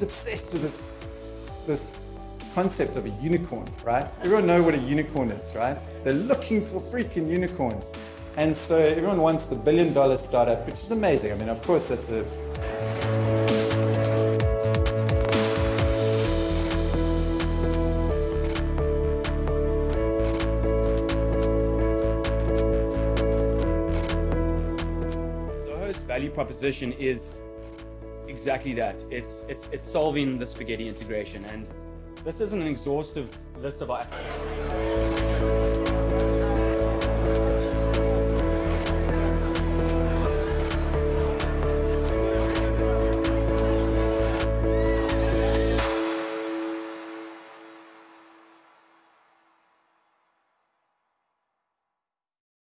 obsessed with this concept of a unicorn, right? Everyone knows what a unicorn is, right? They're looking for freaking unicorns. And so everyone wants the $1 billion startup, which is amazing. I mean, of course, that's a... Zoho's value proposition is exactly that. It's solving the spaghetti integration, and this isn't an exhaustive list of items.